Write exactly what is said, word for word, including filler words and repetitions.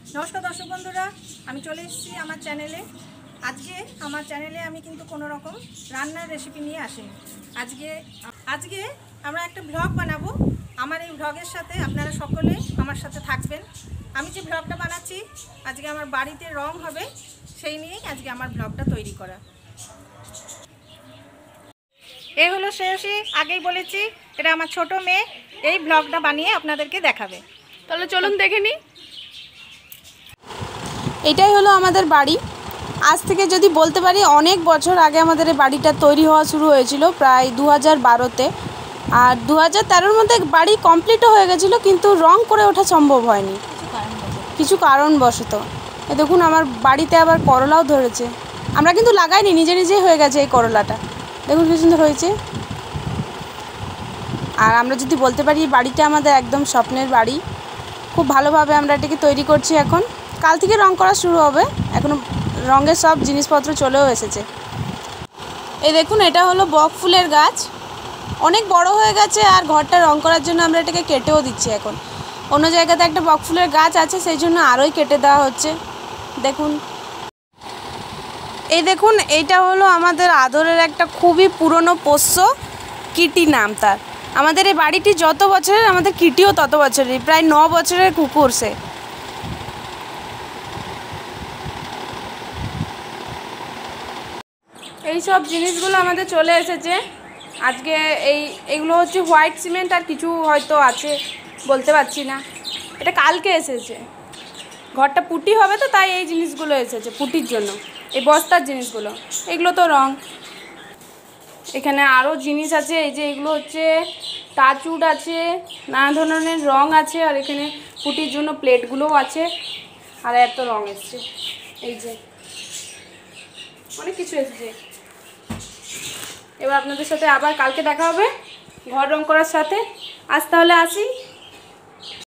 नमस्कार दर्शक बंधुरा आमी चले एसेছি আমার চ্যানেলে। আজকে আমার চ্যানেলে আমি কিন্তু কোনো রকম রান্নার রেসিপি নিয়ে আসিনি। আজকে আজকে আমরা একটা ব্লগ বানাবো। আমার এই ব্লগের সাথে আপনারা সকলে আমার সাথে থাকবেন। আমি যে ব্লগটা বানাচ্ছি আজকে আমার বাড়িতে রং হবে, সেই নিয়েই আজকে আমার ব্লগটা তৈরি করা। এই হলো শ্রেয়সী, আগেই বলেছি এটা আমার ছোট মেয়ে, এই ব্লগটা বানিয়ে আপনাদেরকে দেখাবে। তাহলে চলুন দেখে নিই। এটাই হলো আমাদের বাড়ি। আজ থেকে যদি বলতে পারি অনেক বছর আগে আমাদের এই বাড়িটা তৈরি হওয়া শুরু হয়েছিল, প্রায় দু হাজার বারোতে। আর দু হাজার তেরোর মধ্যে বাড়ি কমপ্লিটও হয়ে গেছিলো, কিন্তু রং করে ওঠা সম্ভব হয়নি কিছু কারণবশত। এ দেখুন আমার বাড়িতে আবার করলাও ধরেছে। আমরা কিন্তু লাগাইনি, নিজে নিজেই হয়ে গেছে এই করলাটা। দেখুন কি সুন্দর হয়েছে। আর আমরা যদি বলতে পারি বাড়িটা আমাদের একদম স্বপ্নের বাড়ি। খুব ভালোভাবে আমরা এটাকে তৈরি করছি। এখন কাল থেকে রং করা শুরু হবে, এখনও রঙের সব জিনিসপত্র চলেও এসেছে। এই দেখুন এটা হলো বক ফুলের গাছ, অনেক বড় হয়ে গেছে। আর ঘরটা রং করার জন্য আমরা এটাকে কেটেও দিচ্ছি। এখন অন্য জায়গাতে একটা বক ফুলের গাছ আছে, সেই জন্য আরোই কেটে দেওয়া হচ্ছে। দেখুন এই দেখুন এইটা হলো আমাদের আদরের একটা খুবই পুরনো পোষ্য, কিটি নাম তার। আমাদের এই বাড়িটি যত বছরের, আমাদের কিটিও তত বছরের, প্রায় ন বছরের কুকুর সে। এই সব জিনিসগুলো আমাদের চলে এসেছে আজকে। এই এগুলো হচ্ছে হোয়াইট সিমেন্ট, আর কিছু হয়তো আছে বলতে পারছি না। এটা কালকে এসেছে। ঘরটা পুটি হবে তো, তাই এই জিনিসগুলো এসেছে পুটির জন্য, এই বস্তার জিনিসগুলো। এগুলো তো রং। এখানে আরও জিনিস আছে, এই যে এগুলো হচ্ছে টাচউড আছে, নানা ধরনের রং আছে। আর এখানে পুটির জন্য প্লেটগুলোও আছে। আর এত রং এসছে, এই যে অনেক কিছু এসেছে। এবার আপনাদের সাথে আবার কালকে দেখা হবে ঘর রং করার সাথে। আজ তাহলে আসি।